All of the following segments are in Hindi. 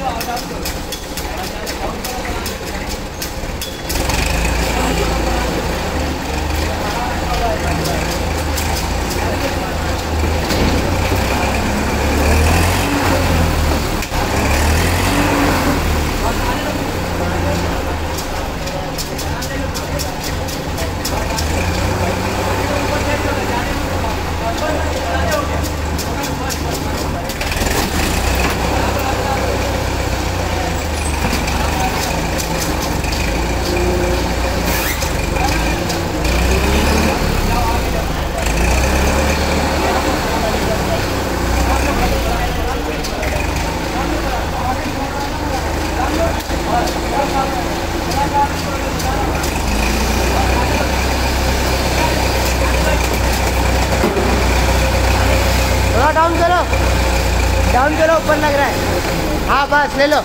थोड़ा डाउन करो, ऊपर लग रहा है। हाँ बस ले लो।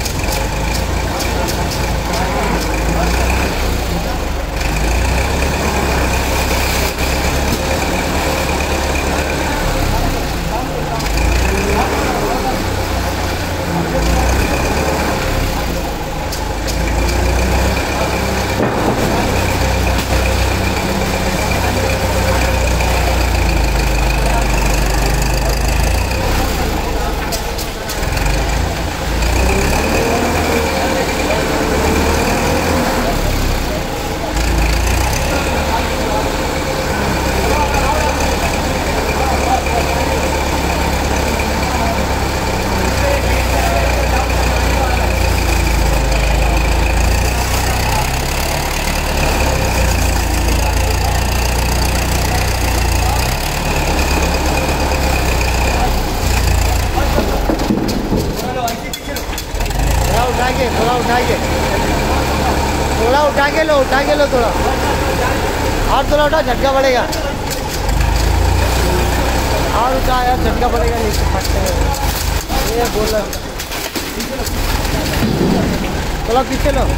थोड़ा उठा के लो थोड़ा और थोड़ा उठा, झटका पड़ेगा। और उठा यार, झटका पड़ेगा नीचे फटने में। ये बोल रहा, थोड़ा पीछे लो,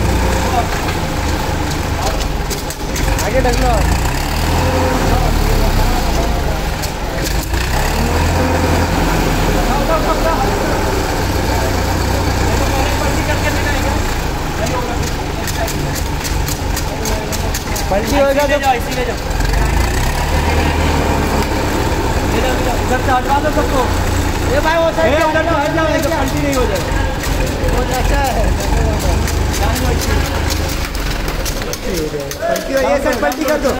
आगे ढक लो। पलटी होगा तो इसी ले जाओ, इधर से हटवा दो सबको। ये भाई वो साइड उधर तो हट जाओ, पलटी नहीं हो जाए। वो अच्छा है, पलटी पलटी हो, ये साइड पलटी कर दो।